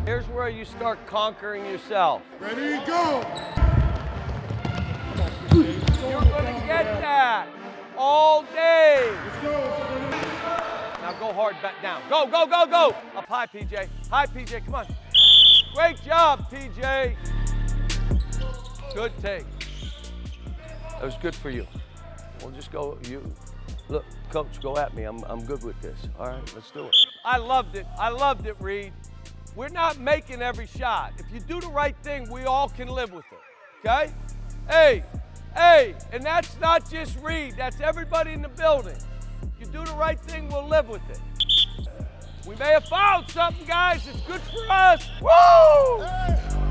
Here's where you start conquering yourself. Ready, go! You're gonna get that all day. Let's go. Now go hard, back down. Go, go, go, go. Up high, PJ. High, PJ, come on. Great job, PJ. Good take. That was good for you. We'll just go, look, Coach, go at me. I'm good with this. All right, let's do it. I loved it, Reed. We're not making every shot. If you do the right thing, we all can live with it, okay? Hey, and that's not just Reed, that's everybody in the building. You do the right thing, we'll live with it. We may have found something, guys. It's good for us. Woo! Hey.